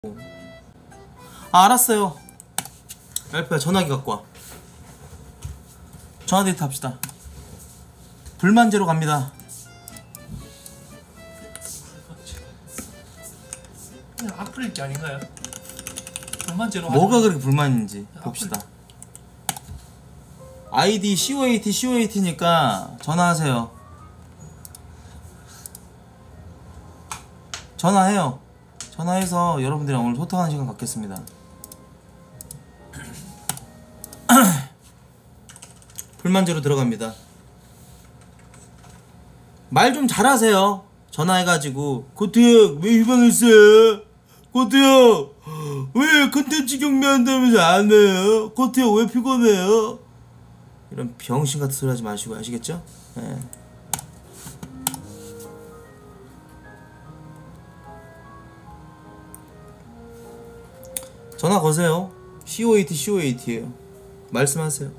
아, 알았어요. 엘프야, 전화기 갖고 와. 전화데이트 합시다. 불만제로 갑니다. 그냥 악플일 게 아닌가요? 불만제로 뭐가 그렇게 불만인지 봅시다. 아이디 COAT니까 전화하세요. 전화해요. 전화해서 여러분들이랑 오늘 소통하는 시간 갖겠습니다. 불만제로 들어갑니다. 말 좀 잘하세요. 전화해가지고 고트형 왜 휴방했어요? 고트형 왜 컨텐츠 경매한다면서 안 해요? 고트형 왜 피곤해요? 이런 병신 같은 소리 하지 마시고 아시겠죠? 네. 전화 거세요. COAT에요. 말씀하세요.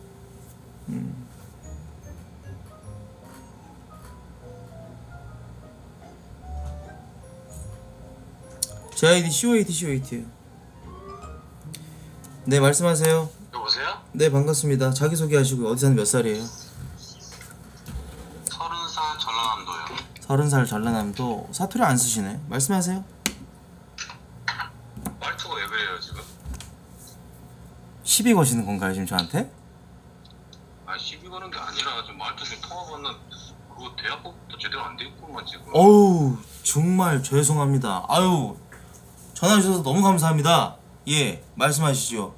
제 아이디 COAT에요. 네, 말씀하세요. 여보세요? 네, 반갑습니다. 자기소개하시고 어디 사는 몇 살이에요? 30살 전라남도요. 30살 전라남도. 사투리 안 쓰시네. 말씀하세요. 말투가 왜 그래요 지금? 시비 거시는 건가요 지금 저한테? 아 시비 거는 게 아니라 지금 말투 지금 통화받는 그거 대학법도 제대로 안 돼 있구만 지금. 어우, 정말 죄송합니다. 아유, 전화 주셔서 너무 감사합니다. 예, 말씀하시죠.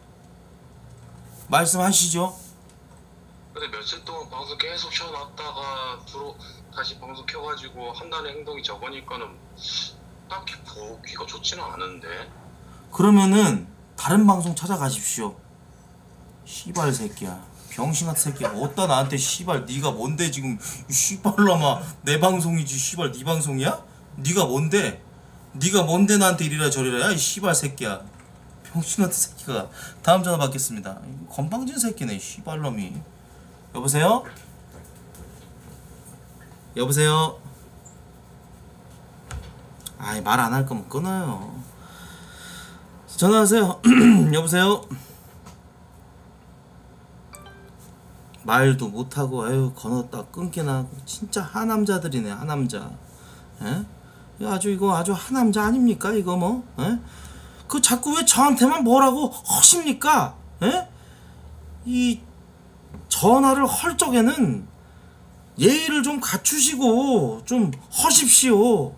말씀하시죠. 근데 며칠 동안 방송 계속 켜놨다가 다시 방송 켜가지고 한다는 행동이 저거니까는 딱히 보기가 좋지는 않은데. 그러면은 다른 방송 찾아가십시오. 씨발 새끼야, 병신 같은 새끼야. 어따 나한테 씨발 네가 뭔데 지금. 씨발놈아, 내 방송이지 씨발 네 방송이야? 네가 뭔데? 네가 뭔데 나한테 이리라 저리라. 야 이 씨발 새끼야, 병신 같은 새끼가. 다음 전화 받겠습니다. 건방진 새끼네 씨발놈이. 여보세요? 여보세요? 아이, 말 안 할 거면 끊어요. 전화하세요. 여보세요? 말도 못하고 아유 건었다 끊기나 하고. 진짜 하남자들이네, 하남자. 에? 아주 이거 아주 하남자 아닙니까 이거 뭐? 에? 그 자꾸 왜 저한테만 뭐라고 허십니까? 에? 이 전화를 헐 적에는 예의를 좀 갖추시고 좀 허십시오.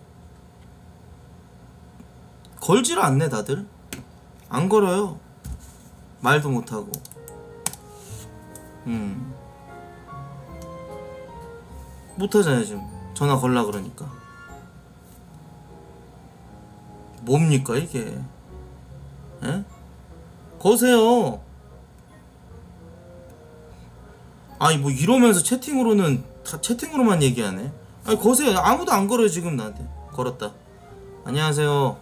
걸지를 않네 다들. 안 걸어요. 말도 못하고. 못하잖아요 지금. 전화 걸라 그러니까. 뭡니까 이게? 에? 거세요. 아니 뭐 이러면서 채팅으로는 다 채팅으로만 얘기하네. 아니 거세요. 아무도 안 걸어요 지금 나한테. 걸었다. 안녕하세요.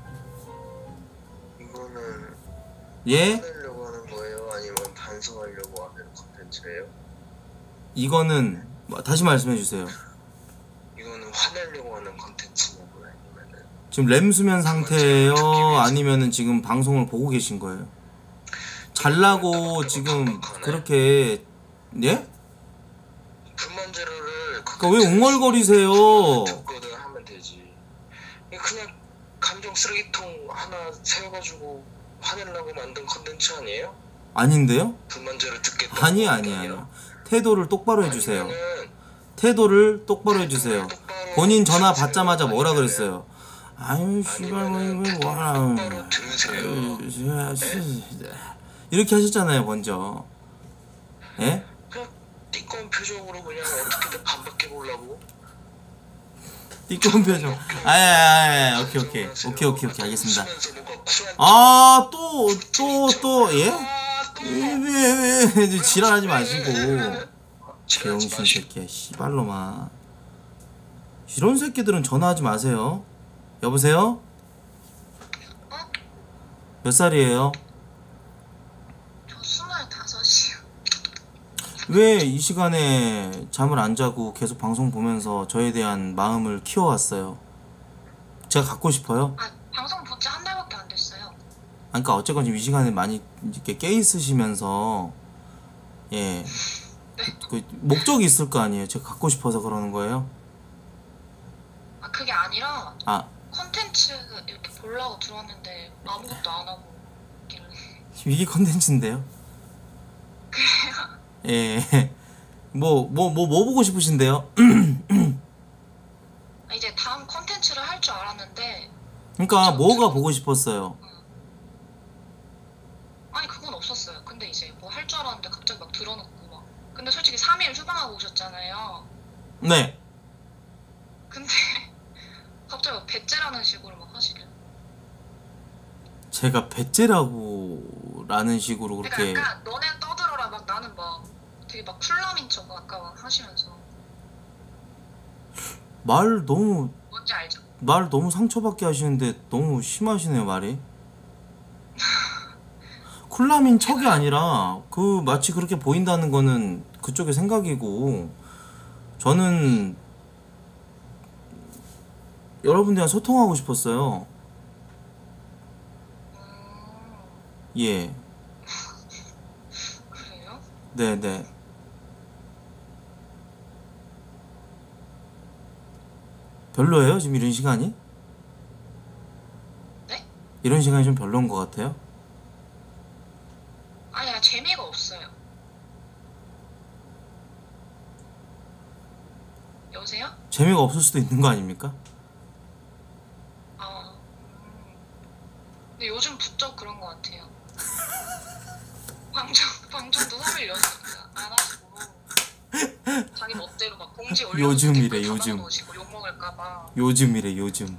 이거는 예? 화내려고 하는 거예요? 아니면 반성하려고 하는 컨텐츠예요? 이거는 다시 말씀해 주세요. 이거는 화내려고 하는 컨텐츠냐고요? 아니면은 지금 램 수면 상태예요? 아니면은 지금 방송을 보고 계신 거예요? 잘라고 지금 그렇게. 예? 불만제로를 그러니까 왜 웅얼거리세요? 듣거든 하면 되지. 그냥 감정 쓰레기통 하나 세워가지고 화내려고 만든 컨텐츠 아니에요? 아닌데요? 불만제를 듣겠다. 아니. 태도를 똑바로 해주세요. 아니면은 태도를 똑바로 해주세요. 본인 전화 받자마자 뭐라 그랬어요? 아유 씨발 뭐라 똑바로 들으세요. 이렇게 하셨잖아요 먼저. 예? 그냥 띠꺼운 표정으로 그냥 어떻게든 반박해 보려고. 띠꺼운 표정. 오케이 알겠습니다. 아 또 예? 왜 지랄하지 마시고. 병신 새끼야 씨발놈아. 이런 새끼들은 전화하지 마세요. 여보세요? 몇 살이에요? 저 25이요. 왜 이 시간에 잠을 안 자고 계속 방송 보면서 저에 대한 마음을 키워왔어요? 제가 갖고 싶어요? 아, 방송 본지 한 달밖에 안 그러니까 어쨌건 지금 이 시간에 많이 이렇게 깨 있으시면서 예. 그 목적이 있을 거 아니에요. 제가 갖고 싶어서 그러는 거예요. 아 그게 아니라 아, 컨텐츠 이렇게 보려고 들어왔는데 아무것도 안 하고 있길래. 이게 컨텐츠인데요. 예. 뭐 보고 싶으신데요? 아, 이제 다음 컨텐츠를 할 줄 알았는데 그러니까 뭐가 보고 싶었어요? 아니 그건 없었어요. 근데 이제 뭐 할 줄 알았는데 갑자기 막 들어놓고 막. 근데 솔직히 3일 휴방하고 오셨잖아요. 네. 근데 갑자기 막 배째라는 식으로 막 하시길래. 제가 배째라고 라는 식으로 그러니까 그렇게 약간 너네 떠들어라 막 나는 막 되게 막 쿨남인 척 아까 막 하시면서. 말 너무 뭔지 알죠? 상처받게 하시는데 너무 심하시네요, 말이. 쿨라민 척이 아니라 그 마치 그렇게 보인다는 거는 그쪽의 생각이고 저는 여러분들이랑 소통하고 싶었어요. 예. 그래요? 네네. 별로예요? 지금 이런 시간이? 네? 이런 시간이 좀 별로인 것 같아요? 아니야 재미가 없어요. 여보세요? 재미가 없을 수도 있는 거 아닙니까? 아, 근데 요즘 부쩍 그런 것 같아요. 방송도 3일 연속 안 하시고 자기 멋대로 막 공지 올려 요즘이래, 요즘. 놓으시고 욕 먹을까봐. 요즘이래, 요즘.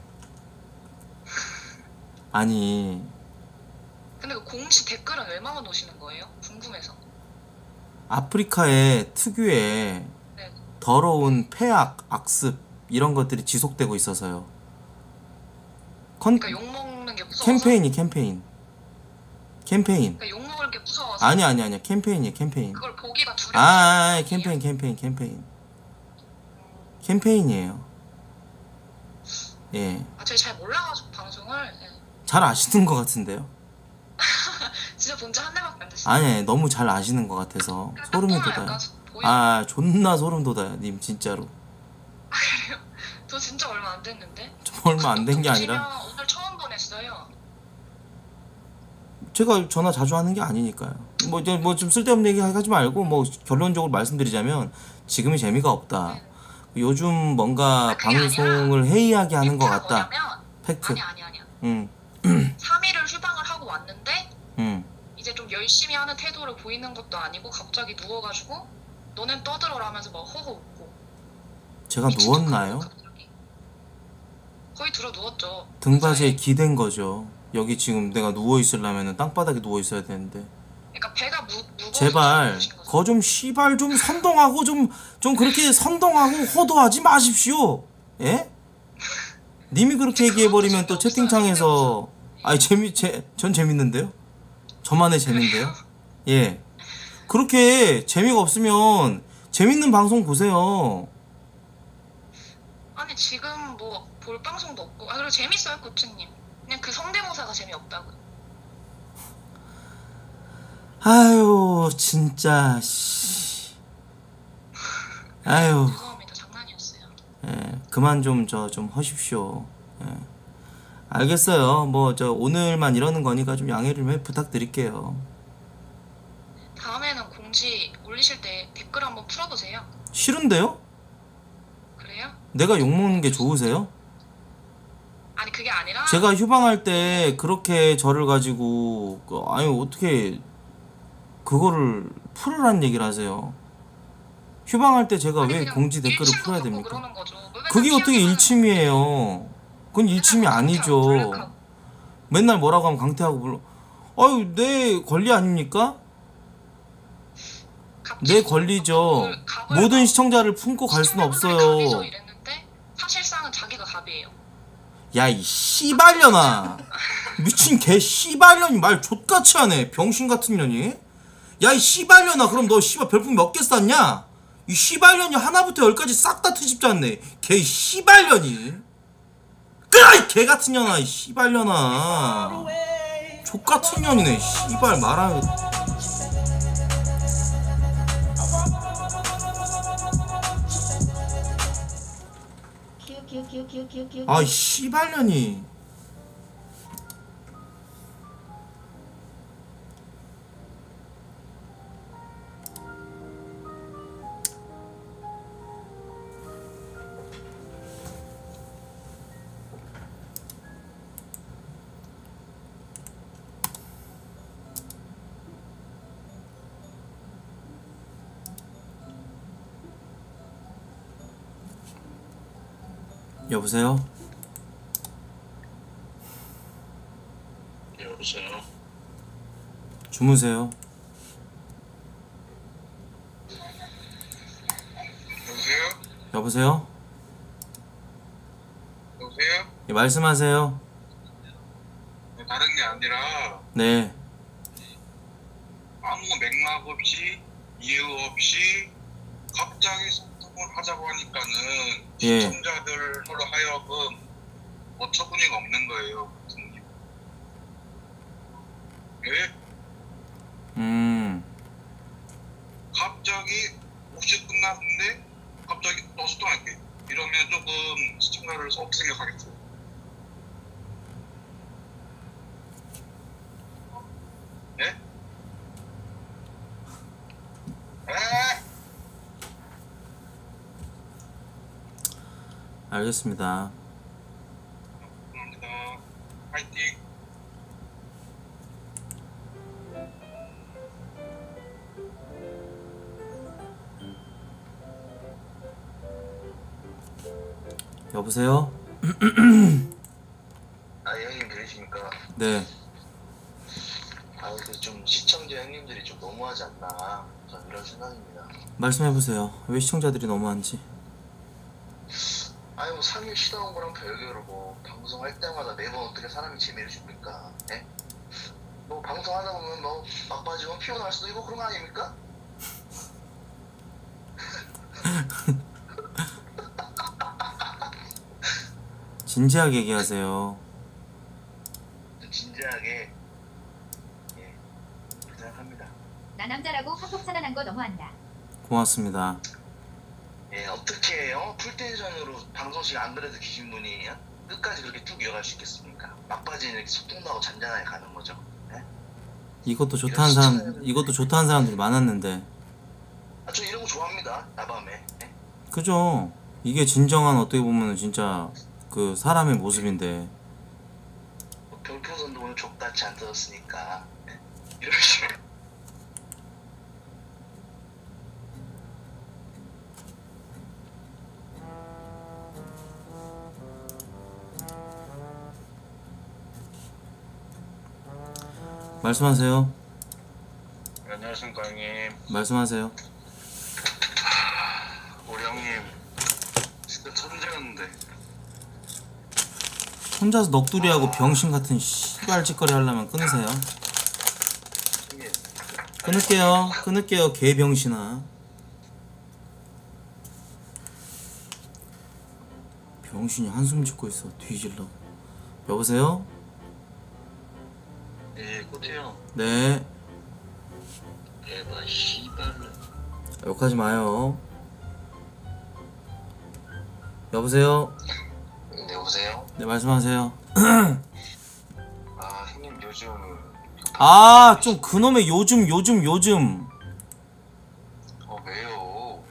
아니, 근데 그 공지 댓글은 왜 막아 놓으시는 거예요? 궁금해서. 아프리카의 특유의 네. 더러운 폐악, 악습 이런 것들이 지속되고 있어서요. 그러니까 욕 먹는 게 무서워서. 캠페인. 그러니까 욕 먹을 게 무서워서. 아니야. 캠페인이에요, 캠페인. 그걸 보기가 두려워. 캠페인이에요. 예. 아, 제가 잘 몰라가지고 방송을. 네. 잘 아시는 것 같은데요? 진짜 본 지 한 달밖에 안 됐어요. 아니, 너무 잘 아시는 것 같아서 소름이 돋아요. 약간 보이는. 아, 존나 소름 돋아요, 님 진짜로. 그래요? 저 진짜 얼마 안 됐는데. 좀 얼마 안 된 게 아니라 보시면 오늘 처음 보냈어요. 제가 전화 자주 하는 게 아니니까요. 뭐 좀 쓸데없는 얘기 하지 말고 뭐 결론적으로 말씀드리자면 지금이 재미가 없다. 네. 요즘 뭔가 그게 방송을 해이하게 하는 것 팩트가 같다. 뭐냐면, 팩트. 아니야. 응. 3일을 휴방을 하고 왔는데 응. 이제 좀 열심히 하는 태도를 보이는 것도 아니고 갑자기 누워가지고 너넨 떠들어라 하면서 막 허허 웃고. 제가 미친 누웠나요? 척하고 갑자기. 거의 들어 누웠죠. 등받이에 의자에. 기댄 거죠. 여기 지금 내가 누워 있으려면 땅바닥에 누워 있어야 되는데. 그러니까 배가 무거워서 제발 누우신 거죠. 거 좀 씨발 좀 선동하고 좀 그렇게 선동하고 호도하지 마십시오. 예? 님이 그렇게 얘기해 버리면 또 채팅창에서 아니 전 재밌는데요? 저만의 재미인데요? 예. 그렇게 재미가 없으면 재밌는 방송 보세요. 아니 지금 뭐 볼 방송도 없고. 아 그리고 재밌어요 코치님. 그냥 그 성대모사가 재미없다고요. 아유 진짜 씨. 아유. 죄송합니다. 장난이었어요. 예, 그만 좀 하십시오. 예. 알겠어요. 뭐 오늘만 이러는 거니까 좀 양해를 좀 부탁드릴게요. 다음에는 공지 올리실 때 댓글 한번 풀어보세요. 싫은데요? 그래요? 내가 욕먹는 게 좋으세요? 아니 그게 아니라 제가 휴방할 때 그렇게 저를 가지고 아니 어떻게 그거를 풀으라는 얘기를 하세요. 휴방할 때 제가 아니, 왜 그냥 공지 댓글을 일침도 풀어야 겪고 됩니까? 그러는 거죠. 왜 맨날 그게 어떻게 피하기만 일침이에요? 그건 일침이 맨날 아니죠. 블랙하고. 맨날 뭐라고 하면 강퇴하고 불러. 아유 내 권리 아닙니까? 갑자기 내 권리죠. 갑을 모든 막 시청자를 품고 갈 수는 시청자분들이 갑이죠 없어요. 이랬는데 사실상은 자기가 갑이에요. 야 이 씨발년아. 미친 개 씨발년이 말 족같이 하네. 병신 같은 년이. 야 이 씨발년아. 그럼 너 씨발 별풍 몇 개 쌌냐? 이 씨발년이 하나부터 열까지 싹 다 트집지 않네. 개 씨발년이. 끄라 이 개 같은 년아. 이 씨발년아. 족같은 년이네 씨발 말하는 아 씨발년이. 여보세요? 여보세요? 주무세요. 여보세요? 여보세요? 여보세요? 예, 말씀하세요. 다른 게 아니라 네. 아무 맥락 없이 이유 없이 갑자기 소통을 하자고 하니까는 예. 시청자들로 하여금 어처구니가 없는 거예요. 예? 갑자기 혹시 끝났는데 갑자기 또 소통할게 이러면 조금 시청자를 어떻게 생각하겠어요? 예? 에? 알겠습니다. 감사합니다. 파이팅. 여보세요? 아, 형님 들으십니까? 네. 아, 그 좀 시청자 형님들이 좀 너무하지 않나, 저는 이런 생각입니다. 말씀해보세요. 왜 시청자들이 너무한지. 아니 뭐 3일 쉬다 온 거랑 별개로 뭐 방송할 때마다 매번 어떻게 사람이 재미를 줍니까? 예? 뭐 방송하다 보면 뭐 막바지면 피곤할 수도 있고 그런 거 아닙니까? 진지하게 얘기하세요. 좀 진지하게 예, 그렇게 생각합니다. 나 남자라고 카톡 차단한 거 너무한다. 고맙습니다. 예, 어떻게 풀텐션으로 방송 시간 안 그래도 계신 분이 끝까지 그렇게 쭉 이어갈 수 있겠습니까? 막바지는 이렇게 소통도 하고 잔잔하게 가는 거죠. 예? 이것도 좋다는 사람, 이것도 좋다는 사람들이 많았는데. 아, 저 이런 거 좋아합니다. 나밤에. 예? 그죠? 이게 진정한 어떻게 보면 진짜 그 사람의 모습인데. 뭐 별풍선도 오늘 족같이 안 뜯었으니까 예? 이런 식으로. 말씀하세요. 안녕하십니까 형님. 말씀하세요. 우리 형님 진짜 천재였는데. 혼자서 넋두리하고 병신 같은 씨발 짓거리 하려면 끊으세요. 형님 끊을게요 개병신아. 병신이 한숨 짓고 있어. 뒤질러. 여보세요? 예, 꼬태형. 네. 에바 씨발. 욕하지 마요. 여보세요? 네, 여보세요? 네, 말씀하세요. 아, 형님 요즘 아, 좀 그놈의 요즘. 왜요?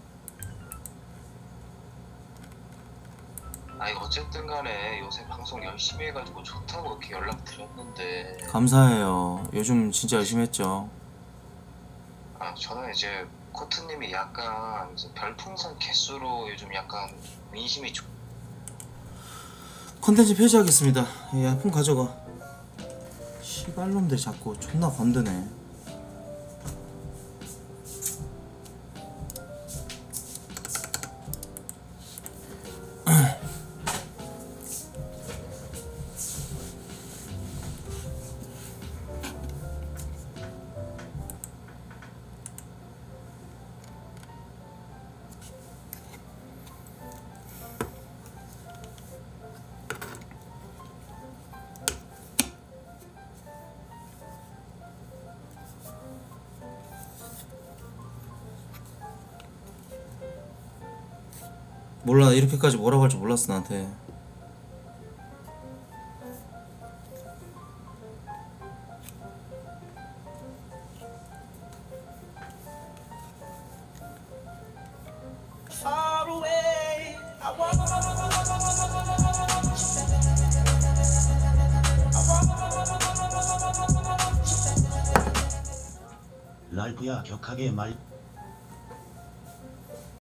아니 어쨌든 간에 요새 방송 열심히 해가지고 좋다고 이렇게 연락드렸는데 감사해요. 요즘 진짜 열심히 했죠. 아 저는 이제 코트님이 약간 이제 별풍선 개수로 요즘 약간 민심이 좀 컨텐츠 폐지하겠습니다. 야, 폰 가져가. 씨발놈들 자꾸 존나 건드네. 몰라, 이렇게까지 뭐라고 할지 몰랐어 나한테. 랄프야 격하게 말